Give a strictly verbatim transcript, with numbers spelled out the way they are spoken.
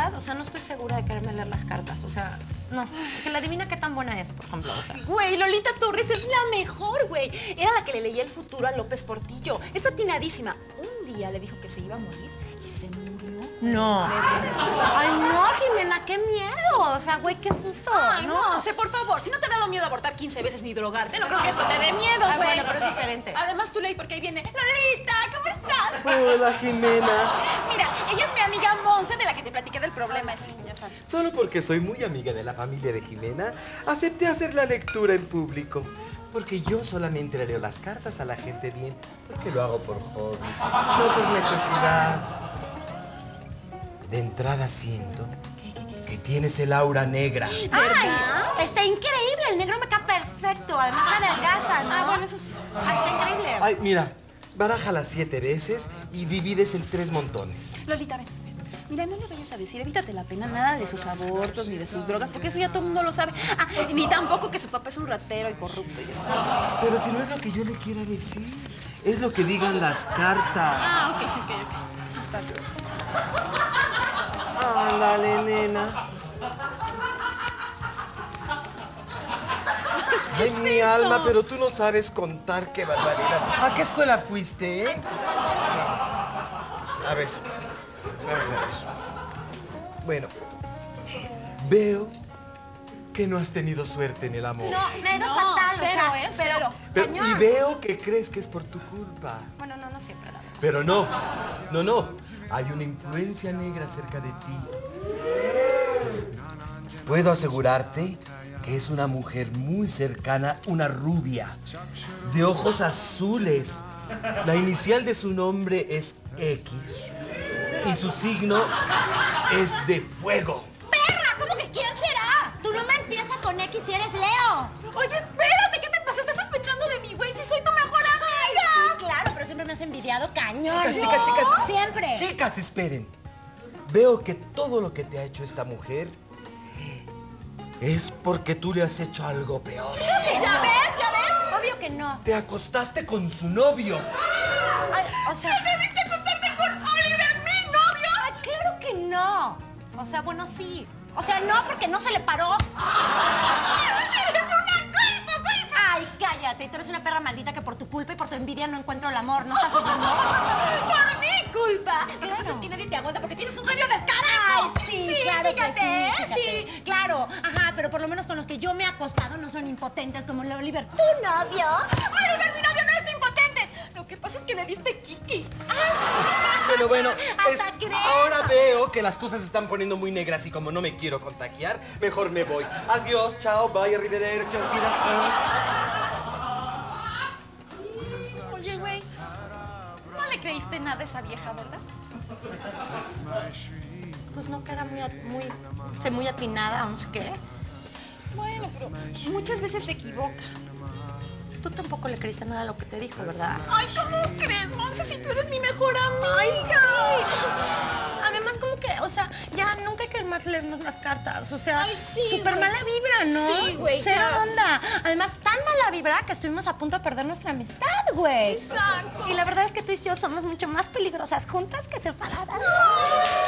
verdad, o sea, no estoy segura de quererme leer las cartas. O sea, no. Que la adivina qué tan buena es, por ejemplo. O sea. Güey, Lolita Torres es la mejor, güey. Era la que le leía el futuro a López Portillo. Es atinadísima. Un día le dijo que se iba a morir y se murió. No. Ay, no, Jimena, qué miedo. O sea, güey, qué susto. Ay, no, sé, por favor, si no te ha dado miedo abortar quince veces ni drogarte, no creo que esto te dé miedo, güey. Ah, bueno, pero es diferente. Además, tú leí porque ahí viene. Lolita, ¿cómo estás? Hola, Jimena. Mira, ella es mi amiga Monse, de la que te platiqué del problema, sí, ya sabes. Solo porque soy muy amiga de la familia de Jimena, acepté hacer la lectura en público. Porque yo solamente le leo las cartas a la gente bien, porque lo hago por hobby, no por necesidad. De entrada siento que tienes el aura negra. ¡Ay! Está increíble, el negro me cae perfecto. Además adelgaza, ¿no? Ah, bueno, eso sí. Ay, está increíble. Ay, mira, barájala siete veces y divides en tres montones. Lolita, ven, ven. Mira, no le vayas a decir, evítate la pena nada de sus abortos ni de sus drogas, porque eso ya todo el mundo lo sabe. Ah, ni tampoco que su papá es un ratero y corrupto y eso. Pero si no es lo que yo le quiera decir, es lo que digan las cartas. Ah, ok, ok, ok. Está bien. Ándale, nena. Ay, mi alma, pero tú no sabes contar, qué barbaridad. ¿A qué escuela fuiste, eh? A ver, vamos a ver. Bueno, veo que no has tenido suerte en el amor. No, me ha ido No, fatal. cero, o sea, ¿eh? pero, Cero. Pero- cañón. y veo que crees que es por tu culpa. Bueno, no, no siempre, la verdad. Pero no, no, no. Hay una influencia negra cerca de ti. Puedo asegurarte que es una mujer muy cercana, una rubia, de ojos azules. La inicial de su nombre es X y su signo es de fuego. ¡Perra! ¿Cómo que quién será? Tu nombre empieza con X y eres Leo. Oye, espérate, ¿qué te pasa? ¿Estás sospechando de mí, güey? Si soy tu mejor amiga. Sí, claro, pero siempre me has envidiado cañón. Chicas, chicas, chicas. Siempre. Chicas, esperen. Veo que todo lo que te ha hecho esta mujer es porque tú le has hecho algo peor. ¿Ya ves? ¿Ya ves? Obvio que no. Te acostaste con su novio. Ay, o sea... ¡Debiste acostarte con Oliver, mi novio! Ay, claro que no. O sea, bueno, sí. O sea, no, porque no se le paró. ¡Eres una culpa, culpa! Ay, cállate. Tú eres una perra maldita que por tu culpa y por tu envidia no encuentro el amor. ¿No estás oyendo? ¡Por mi culpa! Lo que Claro. pasa es que nadie te aguanta porque tienes un genio del carajo. Ay, sí, claro fíjate, que sí, ¿eh? fíjate. Sí. Claro, ajá, pero por lo menos con los que yo me he acostado no son impotentes como el Oliver. ¿Tu novio? Oliver, mi novio no es impotente. Lo que pasa es que le diste Kiki. Bueno, bueno, Hasta es- creo. ahora veo que las cosas se están poniendo muy negras y como no me quiero contagiar, mejor me voy. Adiós, chao, bye, arrivederci, auf Wiedersehen. Oye, güey, no le creíste nada a esa vieja, ¿verdad? Pues no, que era muy, at- muy, o sea, muy atinada o no sé qué. Bueno, pero muchas veces se equivoca. Tú tampoco le creíste nada a lo que te dijo, ¿verdad? Ay, ¿cómo crees, Monse? Si tú eres mi mejor amiga. Además, como que, o sea, ya nunca hay que más leernos las cartas. O sea, Ay, sí, súper güey. mala vibra, ¿no? Sí, güey, Cero ya. onda. Además, tan mala vibra que estuvimos a punto de perder nuestra amistad, güey. Exacto. Y la verdad es que tú y yo somos mucho más peligrosas juntas que separadas.